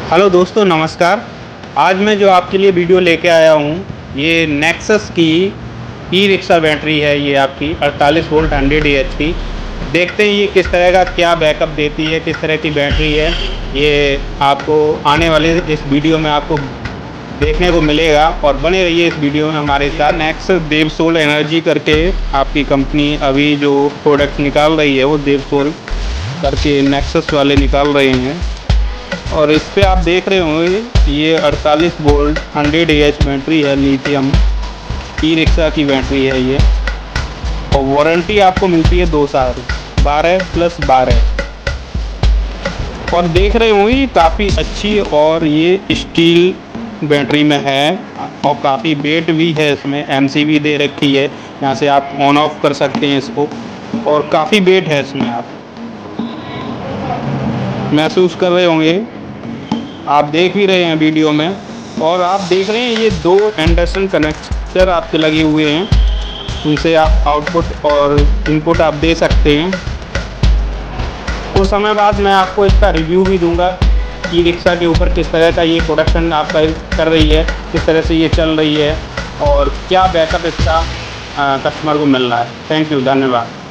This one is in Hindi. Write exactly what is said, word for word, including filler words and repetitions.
हेलो दोस्तों, नमस्कार। आज मैं जो आपके लिए वीडियो लेके आया हूँ, ये नेक्सस की ई रिक्शा बैटरी है। ये आपकी अड़तालीस वोल्ट हंड्रेड ए एच की। देखते हैं ये किस तरह का क्या बैकअप देती है, किस तरह की बैटरी है। ये आपको आने वाले इस वीडियो में आपको देखने को मिलेगा और बने रहिए इस वीडियो में हमारे साथ। नेक्सस देवसोल एनर्जी करके आपकी कंपनी अभी जो प्रोडक्ट निकाल रही है वो देवसोल करके नेक्सस वाले निकाल रहे हैं। और इस पे आप देख रहे होंगे ये अड़तालीस volt hundred A H battery है, लिथियम ई रिक्शा की बैटरी है ये। और वारंटी आपको मिलती है दो साल, बारह प्लस बारह। और देख रहे होंगे ये काफ़ी अच्छी और ये स्टील बैटरी में है और काफ़ी वेट भी है। इसमें एम सी बी दे रखी है, यहाँ से आप ऑन ऑफ कर सकते हैं इसको। और काफ़ी वेट है इसमें, आप महसूस कर रहे होंगे, आप देख भी रहे हैं वीडियो में। और आप देख रहे हैं ये दो एंडरसन कनेक्टर आपके लगे हुए हैं, उनसे आप आउटपुट और इनपुट आप दे सकते हैं। कुछ समय बाद मैं आपको इसका रिव्यू भी दूंगा ई रिक्शा के ऊपर, किस तरह का ये प्रोडक्शन आपका कर रही है, किस तरह से ये चल रही है और क्या बैकअप इसका कस्टमर को मिल रहा है। थैंक यू, धन्यवाद।